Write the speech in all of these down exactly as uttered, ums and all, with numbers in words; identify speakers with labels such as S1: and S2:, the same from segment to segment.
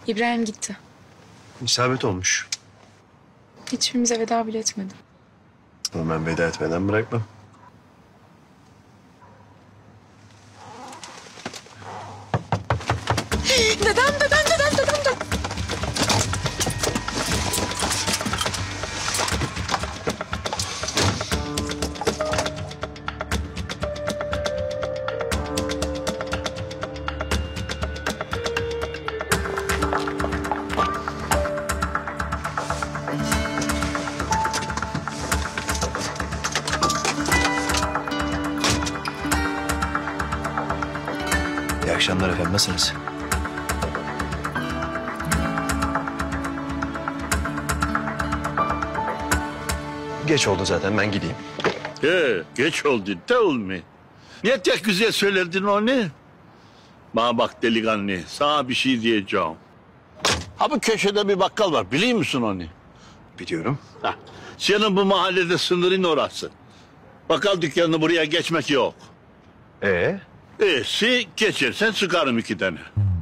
S1: İbrahim gitti.
S2: İsabet olmuş.
S1: Hiçbirimize veda bile etmedi.
S2: Ama ben veda etmeden bırakmam.
S1: Dedem, dedem, dedem, dedem, dedem.
S2: İyi akşamlar efendim. Nasılsınız? Geç oldu zaten. Ben gideyim.
S3: He, geç oldu değil mi? Niye tek güzel söylerdin onu? Bana bak delikanlı, sana bir şey diyeceğim. Ha bu köşede bir bakkal var, biliyor musun onu?
S2: Biliyorum.
S3: Hah, senin bu mahallede sınırın orası. Bakkal dükkanını buraya geçmek yok.
S2: Ee?
S3: E'si geçersen sıkarım iki tane.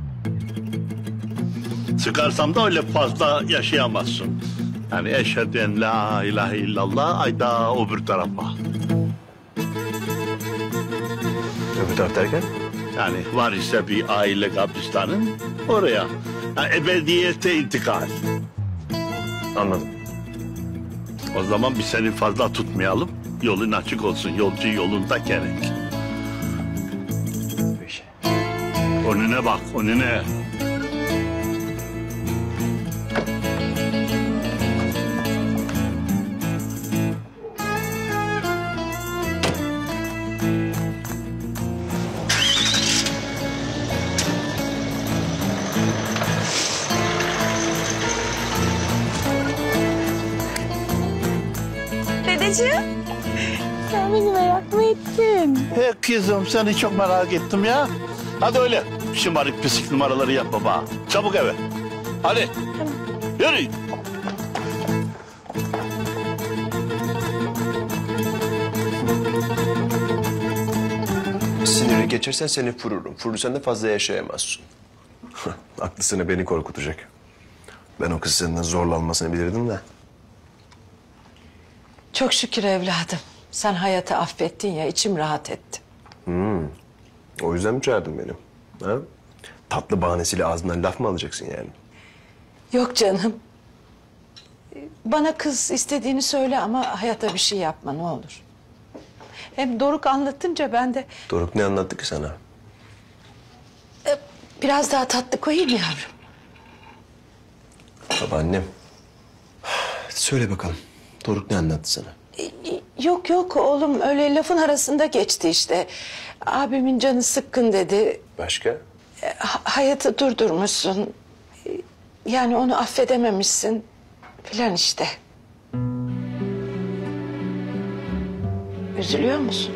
S3: Sıkarsam da öyle fazla yaşayamazsın. Yani eşheden la ilahe illallah ayda öbür tarafa.
S2: Öbür taraf derken?
S3: Yani var ise bir aile kabristanın oraya. Yani ebediyete intikal.
S2: Anladım.
S3: O zaman biz seni fazla tutmayalım. Yolun açık olsun. Yolcu yolunda gerek.
S2: Peki.
S3: Önüne bak, önüne.
S1: Dedeciğim. Sen beni merak mı ettin?
S3: He kızım seni çok merak ettim ya. Hadi öyle şımarık pisik numaraları yapma bana. Çabuk eve. Hadi. Tamam. Yürü.
S2: Siniri geçirsen seni vururum. Vurursan da fazla yaşayamazsın. Aklısını beni korkutacak. Ben o kız senden zorlanmasını bilirdim de.
S4: Çok şükür evladım. Sen hayatı affettin ya, içim rahat etti.
S2: Hmm. O yüzden mi çağırdın beni? Ha? Tatlı bahanesiyle ağzından laf mı alacaksın yani?
S4: Yok canım. Bana kız istediğini söyle ama hayata bir şey yapma ne olur. Hem Doruk anlatınca ben de...
S2: Doruk ne anlattı ki sana?
S4: e, biraz daha tatlı koyayım yavrum.
S2: Babaannem. Söyle bakalım. Doruk ne anlattı sana?
S4: E, Yok yok oğlum öyle lafın arasında geçti işte. Abimin canı sıkkın dedi.
S2: Başka?
S4: E, ha- hayatı durdurmuşsun. E, Yani onu affedememişsin. Filan işte. Üzülüyor musun?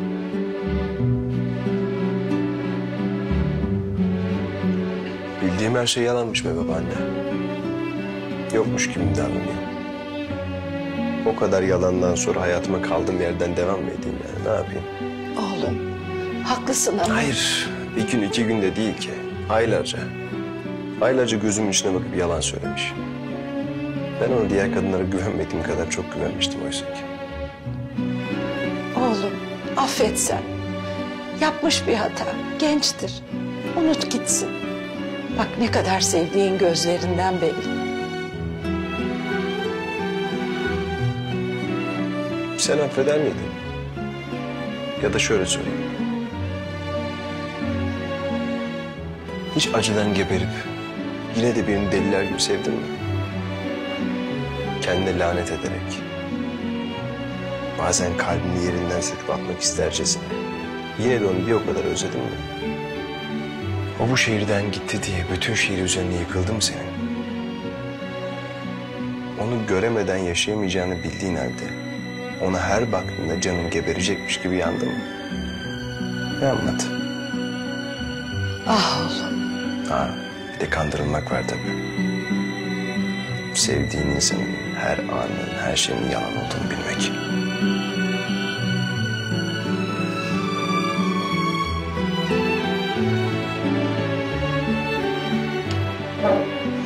S2: Bildiğim her şey yalanmış be babaanne. Yokmuş gibi mi davranayım? O kadar yalandan sonra hayatıma kaldığım yerden devam mı edeyim yani? Ne yapayım?
S4: Oğlum haklısın ama...
S2: Hayır. Bir gün iki gün de değil ki. Aylarca. Aylarca gözümün içine bakıp yalan söylemiş. Ben ona diğer kadınlara güvenmediğim kadar çok güvenmiştim oysa ki.
S4: Oğlum affet sen. Yapmış bir hata. Gençtir. Unut gitsin. Bak ne kadar sevdiğin gözlerinden belli.
S2: Sen affeder miydin? Ya da şöyle söyleyeyim. Hiç acıdan geberip yine de birini deliler gibi sevdin mi? Kendine lanet ederek. Bazen kalbini yerinden söküp atmak istercesine. Yine de onu bir o kadar özledin mi? O bu şehirden gitti diye bütün şehir üzerine yıkıldı mı senin? Onu göremeden yaşayamayacağını bildiğin halde ona her baktığında canın geberecekmiş gibi yandın mı? Ne anlat?
S4: Ah oğlum.
S2: Ha, bir de kandırılmak var tabii. Sevdiğin insanın her anın, her şeyin yalan olduğunu bilmek.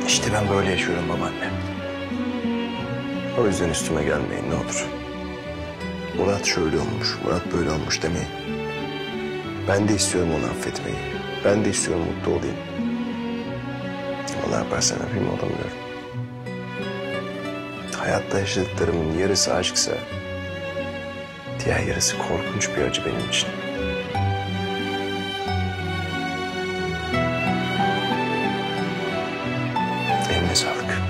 S2: İşte ben böyle yaşıyorum babaanne. O yüzden üstüme gelmeyin ne olur. Murat şöyle olmuş, Murat böyle olmuş demeyin. Ben de istiyorum onu affetmeyi. Ben de istiyorum mutlu olayım. Ama ne yaparsan yapayım olamıyorum. Hayatta yaşadıklarımın yarısı aşksa... diğer yarısı korkunç bir acı benim için. Eline sağlık.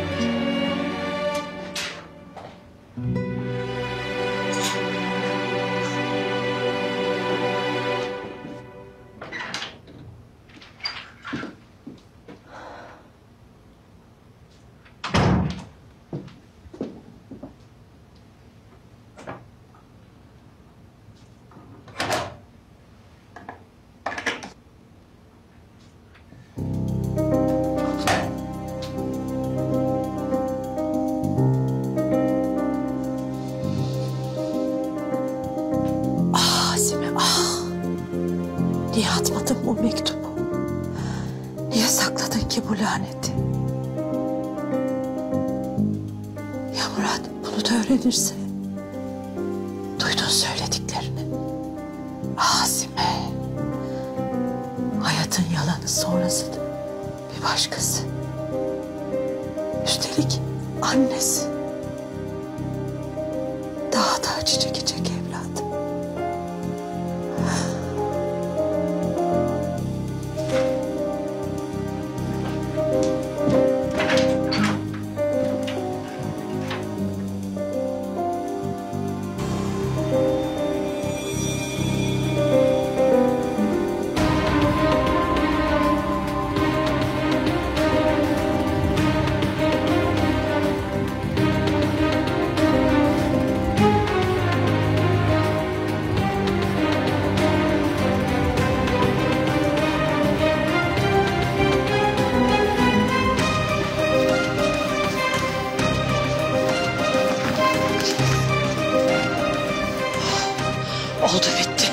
S4: Azime ah. Niye atmadın bu mektubu? Niye sakladın ki bu laneti? Ya Murat bunu da öğrenirse? Duydun söylediklerini. Azime. Hayatın yalanı sonrası da bir başkası. Üstelik annesi. Daha da acı çekecek evladım. Oldu bitti.